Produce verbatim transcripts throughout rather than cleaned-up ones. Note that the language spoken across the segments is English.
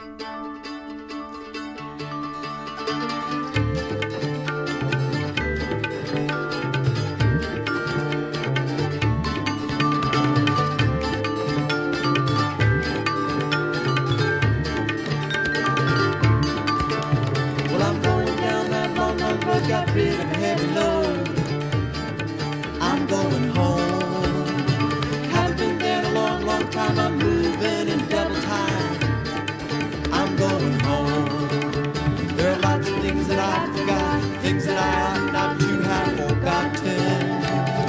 Got rid of a heavy load. I'm going home. Haven't been there in a long, long time. I'm moving in double time. I'm going home. There are lots of things that I forgot, things that I ought not to have forgotten.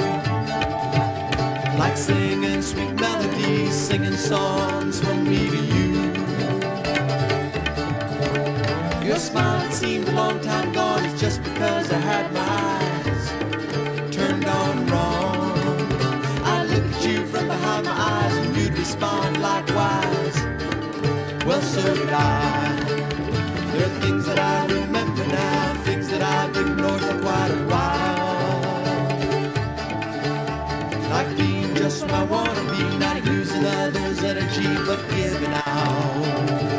Like singing sweet melodies, singing songs from me to you. Your smile, it seemed a long time gone. It's just because I had my eyes turned on wrong. I look at you from behind my eyes and you'd respond likewise. Well, so did I. There are things that I remember now, things that I've ignored for quite a while. Like being just what I want to be, not using others' energy but giving out.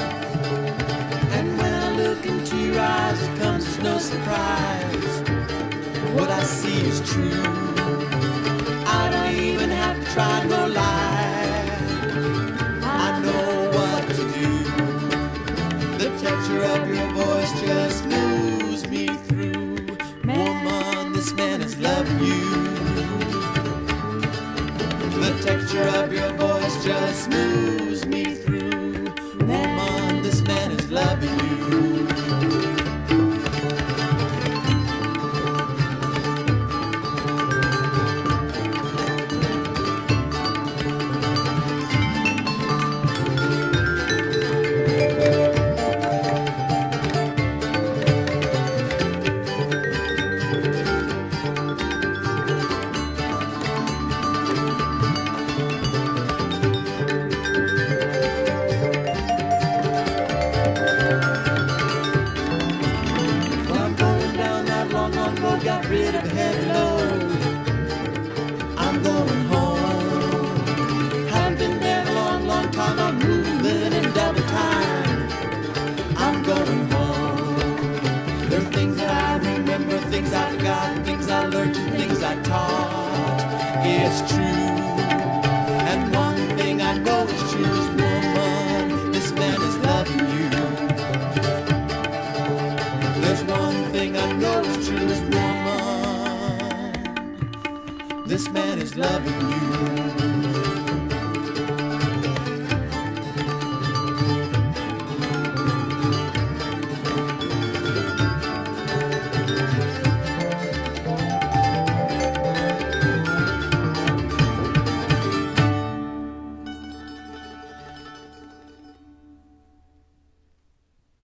Into your eyes, it comes as no surprise. What I see is true. I don't even have to try no lie. I know what to do. The texture of your voice just moves me through. Woman, this man is loving you. The texture of your voice just moves me through. Woman, this man is loving you. Got rid of a heavy load. I'm going home. Haven't been there a long, long time. I'm moving in double time. I'm going home. There are things that I remember, things I forgot, things I learned, and things I taught. It's true. And one thing I know is true is, woman, this man is loving you. There's one thing I know is true is, woman, this man is loving you.